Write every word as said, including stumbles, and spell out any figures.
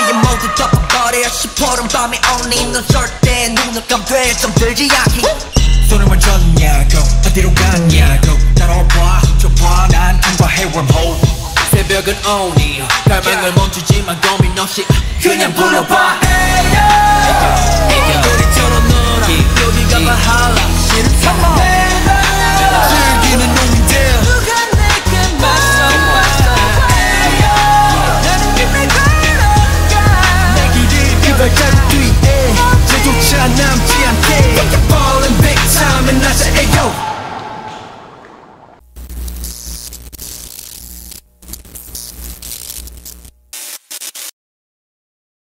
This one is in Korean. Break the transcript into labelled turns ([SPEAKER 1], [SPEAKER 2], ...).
[SPEAKER 1] 시야에 모두 덮어버려 시퍼런 밤에 only 넌 절대 눈을 감돼 좀 들지 않기
[SPEAKER 2] 손을 만졌냐고 어디로 갔냐고 따라와 좁아 난 통과해 wormhole
[SPEAKER 1] 새벽은 오니 갈망을 멈추지만 고민 없이 그냥 불러봐 애교리처럼 놀아 여기가 바할라 싫다 즐기는 놈들 누가 내게 맞서왔어 나는 빛을 걸어가 내 길을 그 발자국 뒤에 제조차 남지 않게 Falling big time and I say ayo